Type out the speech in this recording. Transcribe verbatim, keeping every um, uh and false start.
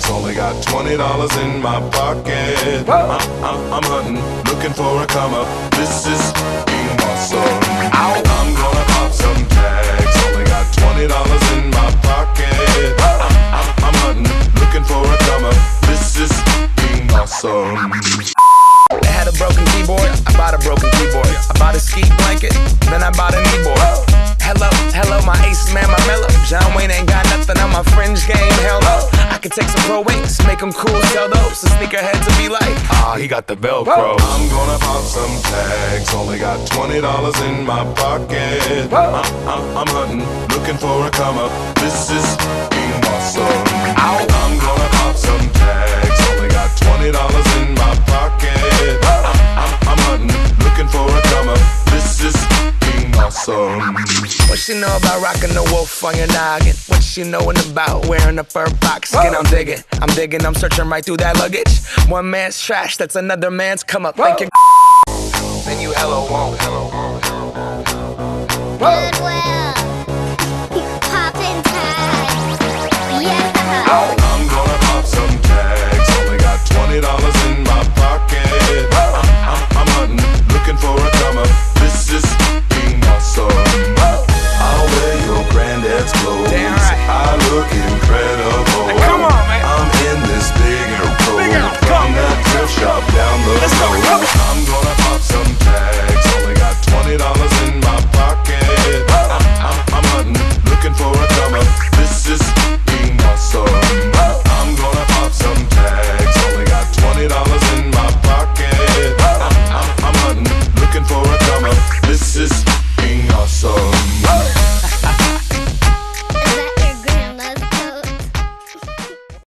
only got twenty dollars in my pocket. I'm, I'm, I'm hunting, looking for a come up. This is being awesome. I'm gonna pop some tags, only got twenty dollars in my pocket. I'm, I'm, I'm hunting, looking for a come up. This is being awesome. I had a broken keyboard, I bought a broken keyboard. I bought a ski blanket, then I bought a kneeboard. Hello, hello, my ace man, my mellow. John Wayne ain't got nothing on my fringe game, hell no. I could take some pro wings, make them cool, sell those. The sneakerheads will be like, ah, he got the Velcro. I'm gonna pop some tags, only got twenty dollars in my pocket. I'm, I'm, I'm hunting, looking for a come up. This is being awesome. I'm gonna pop some tags, only got twenty dollars in my pocket. I'm, I'm, I'm hunting, looking for a come up. This is being awesome. What she know about rocking the wolf on your noggin? What she knowin' about wearing a fur fox skin? I'm digging, I'm digging, I'm searching right through that luggage. One man's trash, that's another man's come up. Thank you. Then you hello won't. Goodwill, poppin' tags, yeah. I'm gonna pop some tags, only got twenty dollars in my pocket. I'm, I'm, I'm hunting, looking for a come up. This is being awesome. I'll wear your granddad's clothes. Damn right. I look incredible. Now come on, man. I'm in this bigger coat from that thrift shop down the Let's go, road. go. I'm gonna pop some tags, only got twenty dollars in my pocket. I'm, I'm, I'm hunting, looking for a come up. This is being awesome. I'm gonna pop some tags, only got twenty dollars in my pocket. I'm, I'm, I'm hunting, looking for a come up. This is